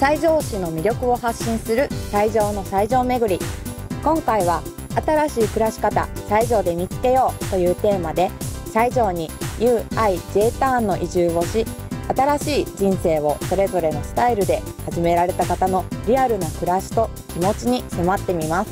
西条市の魅力を発信する西条の西条巡り。今回は新しい暮らし方西条で見つけようというテーマで、西条に U.I.J ターンの移住をし、新しい人生をそれぞれのスタイルで始められた方のリアルな暮らしと気持ちに迫ってみます。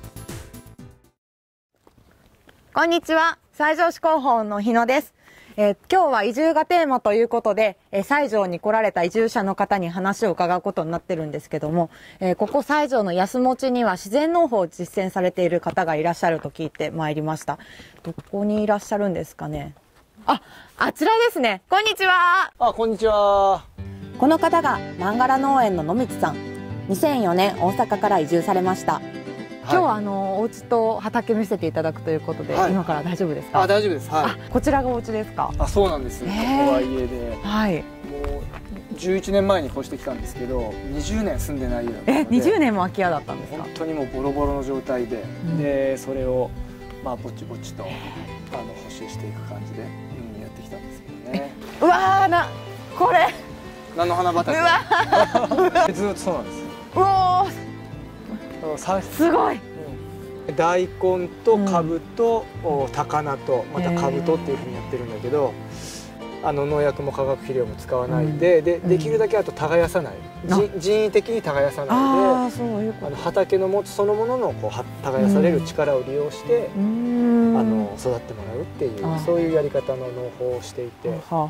こんにちは、西条市広報の日野です。今日は移住がテーマということで、西条に来られた移住者の方に話を伺うことになってるんですけども、ここ西条の安持には自然農法を実践されている方がいらっしゃると聞いてまいりました。どこにいらっしゃるんですかね。あちらですね。こんにちは。 こんにちは。 この方がマンガラ農園の野光さん。2004年大阪から移住されました。今日はお家と畑見せていただくということで、今から大丈夫ですか？ 大丈夫です。 こちらがお家ですか？ そうなんです。ここは家で、もう11年前に越してきたんですけど、20年住んでない家だったので。 20年も空き家だったんですか？ 本当にもうボロボロの状態で、でそれをぼちぼちと補修していく感じで、やってきたんですけどね。 うわーこれ菜の花畑。ずっとそうなんです。 うおー。すごい。 大根と株と高菜とまた株とっていうふうにやってるんだけど、農薬も化学肥料も使わないで、できるだけあと耕さない、人為的に耕さないで、畑の持つそのものの耕される力を利用して育ってもらうっていう、そういうやり方の農法をしていて。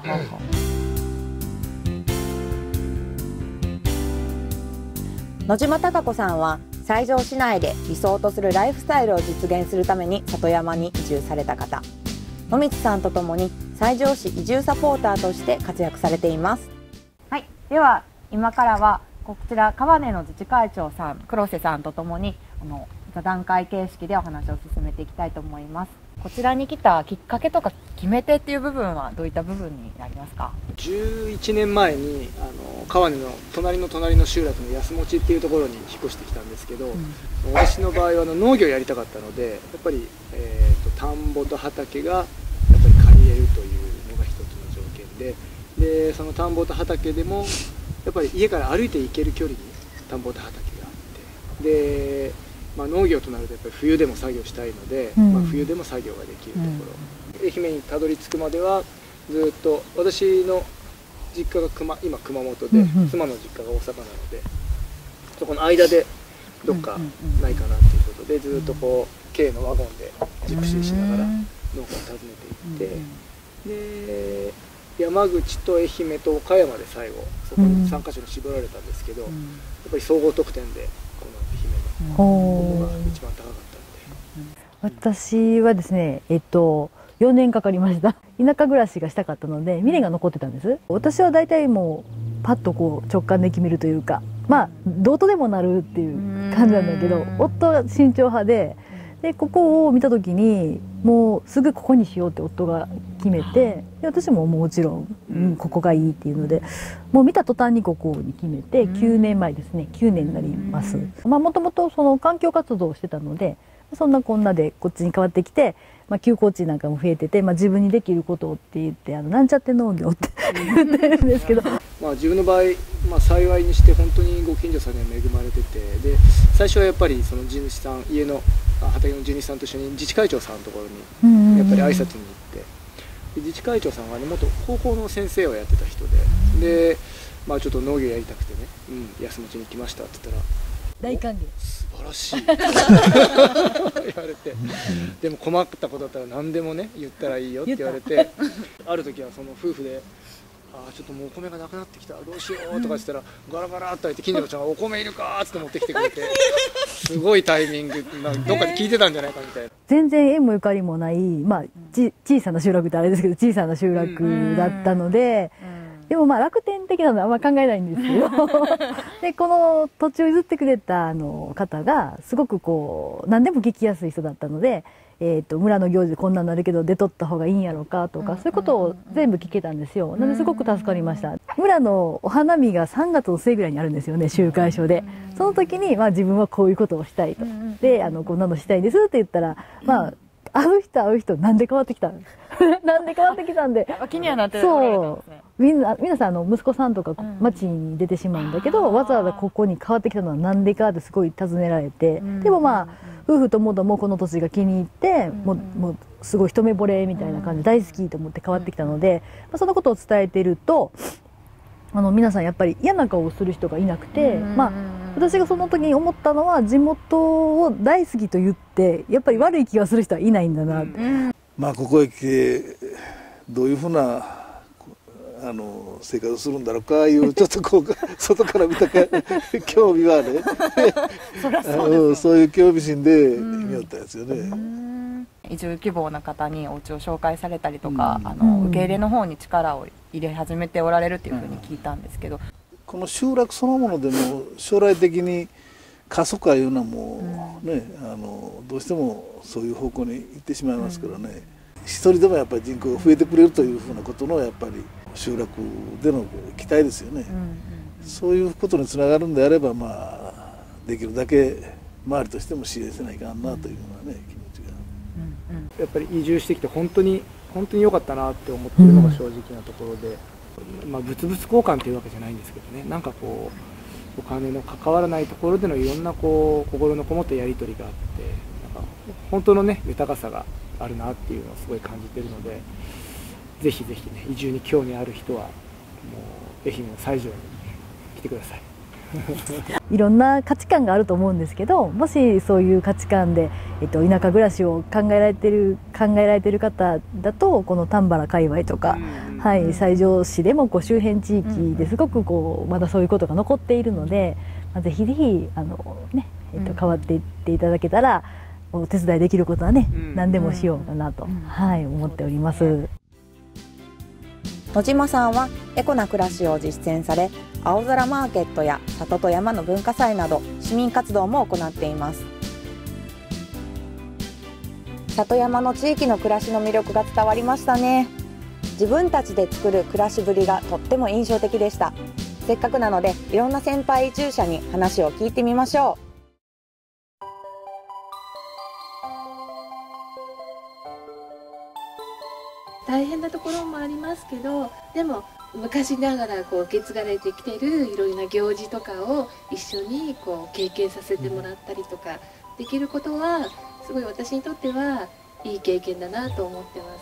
野島貴子さんは西条市内で理想とするライフスタイルを実現するために里山に移住された方。野光さんとともに西条市移住サポーターとして活躍されています。はい、では今からはこちら川根の自治会長さん黒瀬さんとともに座談会形式でお話を進めていきたいと思います。こちらに来たきっかけとか決め手っていう部分はどういった部分になりますか ？11年前に川根の隣の集落の安持っていうところに引っ越してきたんですけど、私の場合は農業をやりたかったので、やっぱり、田んぼと畑がやっぱり借りれるというのが一つの条件で、その田んぼと畑でもやっぱり家から歩いて行ける距離に田んぼと畑があって、農業となるとやっぱり冬でも作業したいので、冬でも作業ができるところ、愛媛にたどり着くまではずっと私の実家が今熊本で、妻の実家が大阪なので、そこの間でどっかないかなということで、ずっと軽のワゴンでジプシーしながら農家を訪ねていって、で山口と愛媛と岡山で最後そこに3カ所に絞られたんですけど、やっぱり総合得点でこの愛媛のここが一番高かったので。 私はですね、4年かかりました。田舎暮らしがしたかったので未練が残ってたんです。私は大体もうパッと直感で決めるというか、どうとでもなるっていう感じなんだけど、夫が慎重派で、ここを見た時にもうすぐここにしようって夫が決めて、で私ももちろん、ここがいいっていうので、もう見た途端にここに決めて9年前ですね、9年になります。もともとその環境活動をしてたので、そんなこんなでこっちに変わってきて、休耕地なんかも増えてて、自分にできることって言ってなんちゃって農業って言ってるんですけど、 自分の場合、幸いにして本当にご近所さんには恵まれてて、で最初はやっぱりその地主さん、家の畑の地主さんと一緒に自治会長さんのところにやっぱり挨拶に行って、自治会長さんは元高校の先生をやってた人で、ちょっと農業やりたくてね、安持に来ましたって言ったら大歓迎、 素晴らしい言われて、でも困ったことだったら何でもね言ったらいいよって言われて、ある時はその夫婦でちょっともうお米がなくなってきた、どうしようとか言ったら、ガラガラっと開いて近所の人がお米いるかって持ってきてくれて、すごいタイミング、どっかで聞いてたんじゃないかみたいな。 全然縁もゆかりもない、小さな集落ってあれですけど、小さな集落だったので、でも楽天的なのはあんま考えないんですけどでこの土地を譲ってくれた方がすごく何でも聞きやすい人だったので、村の行事こんなんなるけど出とった方がいいんやろうかとか、そういうことを全部聞けたんですよ。なのですごく助かりました。村のお花見が3月の末ぐらいにあるんですよね、集会所で。その時に自分はこういうことをしたいと、でこんなのしたいですって言ったら、会う人なんで変わってきたなんで変わってきたんで気にはなっておられたんですね。 皆さん息子さんとか町に出てしまうんだけど、わざわざここに変わってきたのはなんでかってすごい尋ねられて、でもまあ夫婦ともどもこの土地が気に入って、もうすごい一目惚れみたいな感じで大好きと思って変わってきたので、そのことを伝えていると皆さんやっぱり嫌な顔をする人がいなくて、私がその時に思ったのは、地元を大好きと言ってやっぱり悪い気がする人はいないんだなって。 ここへ来てどういうふうな生活するんだろうかいうちょっとこう外から見た興味はねそういう興味心で見よったやつよね。 移住希望な方にお家を紹介されたりとか、受け入れの方に力を入れ始めておられるっていうふうに聞いたんですけど、 この集落そのものでも将来的に過疎化いうのはもうね、どうしてもそういう方向に行ってしまいますからね、一人でもやっぱり人口が増えてくれるというふうなことのやっぱり集落での期待ですよね。そういうことにつながるんであれば、できるだけ周りとしても支援せないかんなというのはね、気持ちが。 やっぱり移住してきて本当に良かったなって思ってるのが正直なところで、物々交換っていうわけじゃないんですけどね、なんかこうお金の関わらないところでのいろんなこう心のこもったやり取りがあって、なんか本当のね豊かさがあるなっていうのをすごい感じてるので、ぜひぜひね、移住に興味ある人はもう愛媛の西条に来てください。 いろんな価値観があると思うんですけど、もしそういう価値観で、田舎暮らしを考えられてる方だと、この丹原界隈とか、西条市でも周辺地域ですごくまだそういうことが残っているので、ぜひぜひ変わっていっていただけたら、お手伝いできることはね、何でもしようかなと、思っております。 野島さんはエコな暮らしを実践され、青空マーケットや里と山の文化祭など市民活動も行っています。里山の地域の暮らしの魅力が伝わりましたね。自分たちで作る暮らしぶりがとっても印象的でした。せっかくなのでいろんな先輩移住者に話を聞いてみましょう。 大変なところもありますけど、でも昔ながら受け継がれてきているいろいろな行事とかを一緒に経験させてもらったりとかできることは、すごい私にとってはいい経験だなと思ってます。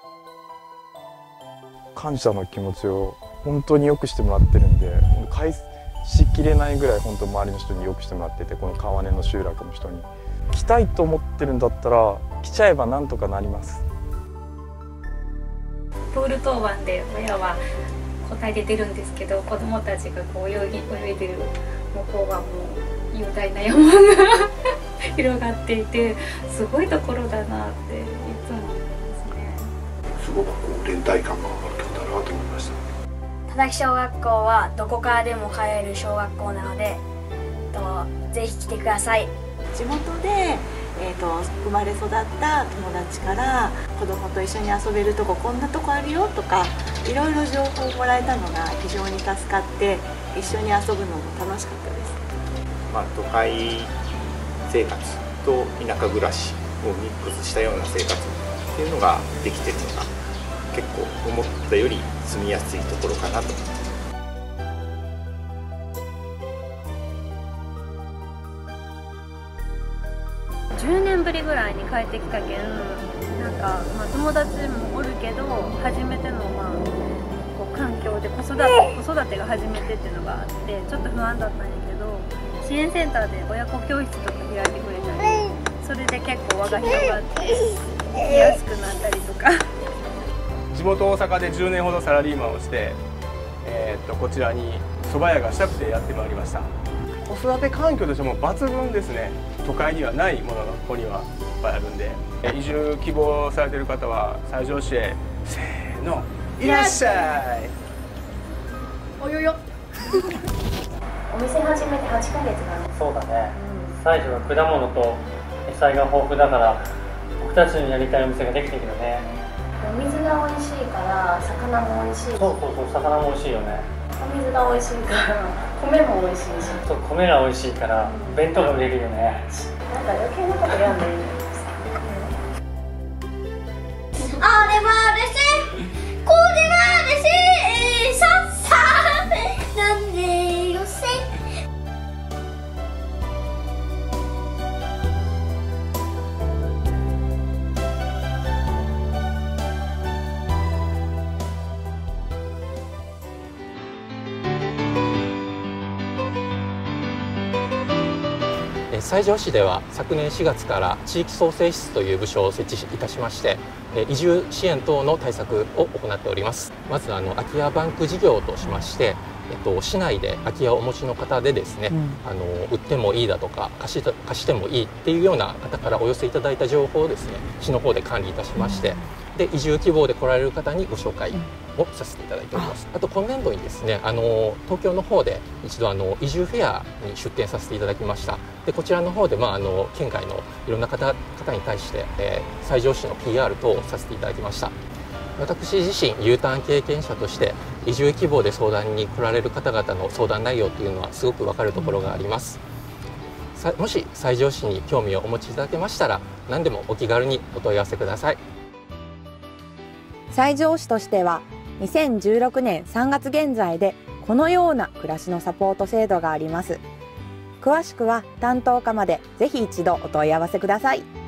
感謝の気持ちを本当によくしてもらってるんで、返しきれないぐらい本当周りの人によくしてもらってて、この川根の集落の人に来たいと思ってるんだったら来ちゃえばなんとかなります。 プール当番で親は答え出てるんですけど、子どもたちが泳いでる向こうはもう雄大な山が広がっていて、すごいところだなっていつも思いますね。 すごく連帯感があるところだなと思いました。 田崎小学校はどこからでも通える小学校なので、ぜひ来てください。 地元で生まれ育った友達から子供と一緒に遊べるとこ、こんなとこあるよとか、いろいろ情報をもらえたのが非常に助かって、一緒に遊ぶのも楽しかったです。 都会生活と田舎暮らしをミックスしたような生活っていうのができてるのが、結構思ったより住みやすいところかなと。 10年ぶりぐらいに帰ってきたけん、友達もおるけど、初めての環境で子育てが初めてっていうのがあって、ちょっと不安だったんやけど、支援センターで親子教室とか開いてくれたり、それで結構輪が広がって来やすくなったりとか。 地元大阪で10年ほどサラリーマンをして、こちらに蕎麦屋がしたくてやってまいりました。子育て環境としても抜群ですね。都会にはないものがここにはいっぱいあるんで、移住希望されている方は西条市へせーのいらっしゃい。 およよお店始めて8ヶ月なんです。 そうだね、西条は果物と野菜が豊富だから、僕たちのやりたいお店ができてるよね。 お水が美味しいから魚も美味しい。 そう魚も美味しいよね。 お水が美味しいから米も美味しいし。 そう、米が美味しいから弁当が売れるよね。 なんか余計なことやんでいい。 あれは嬉しい、これは嬉しい。 西条市では昨年4月から地域創生室という部署を設置いたしまして、移住支援等の対策を行っております。まず空き家バンク事業としまして、市内で空き家をお持ちの方でですね、売ってもいいだとか貸してもいいっていうような方からお寄せいただいた情報をですね、市の方で管理いたしまして、で移住希望で来られる方にご紹介をさせていただいております。あと今年度にですね、東京の方で一度移住フェアに出展させていただきました。でこちらの方で県外のいろんな方に対して、西条市の PR 等をさせていただきました。私自身 U ターン経験者として移住希望で相談に来られる方々の相談内容というのはすごく分かるところがあります。もし西条市に興味をお持ちいただけましたら、何でもお気軽にお問い合わせください。 西条市としては2016年3月現在でこのような暮らしのサポート制度があります。詳しくは担当課までぜひ一度お問い合わせください。